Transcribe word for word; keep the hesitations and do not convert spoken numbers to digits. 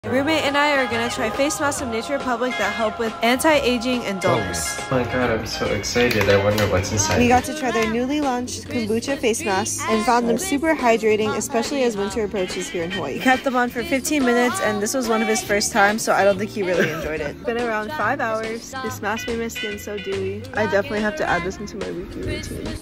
My roommate and I are gonna try face masks from Nature Republic that help with anti-aging and dullness. Oh my god, I'm so excited. I wonder what's inside. We got to try their newly launched kombucha face masks and found them super hydrating, especially as winter approaches here in Hawaii. We kept them on for fifteen minutes and this was one of his first times, so I don't think he really enjoyed it. Been around five hours. This mask made my skin so dewy. I definitely have to add this into my weekly routine.